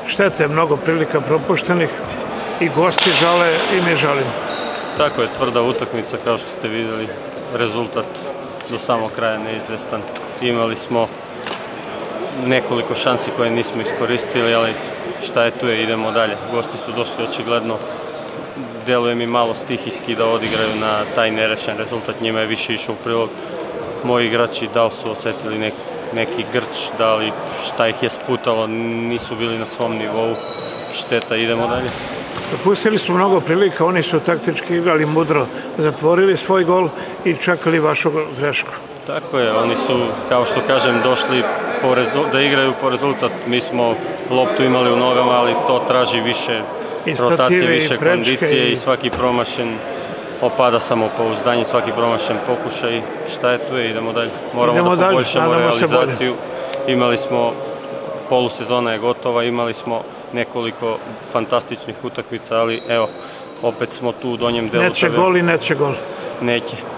štete, mnogo prilika propuštenih i gosti žale i mi žalimo. Tako je, tvrda utakmica kao što ste vidjeli, rezultat do samog kraja neizvestan. Imali smo nekoliko šansi koje nismo iskoristili, ali šta je tu je, idemo dalje. Gosti su došli očigledno, deluje mi malo stihijski da odigraju na taj nerešen rezultat, njima je više išao u prilog. Moji igrači da li su osetili neki grč, da li šta ih je sputalo, nisu bili na svom nivou, šteta, idemo dalje. Propustili smo mnogo prilika, oni su taktički igrali mudro, zatvorili svoj gol i čekali vašu grešku. Tako je, oni su, kao što kažem, došli da igraju po rezultat. Mi smo loptu imali u nogama, ali to traži više rotacije, više kondicije i svaki promašen opada samopouzdanje, svaki promašen pokušaj. Šta je tu je, idemo dalje. Moramo da poboljšamo realizaciju. Imali smo, polusezona je gotova, imali smo nekoliko fantastičnih utakmica, ali evo, opet smo tu u donjem delu. Neće gol i neće gol. Neće.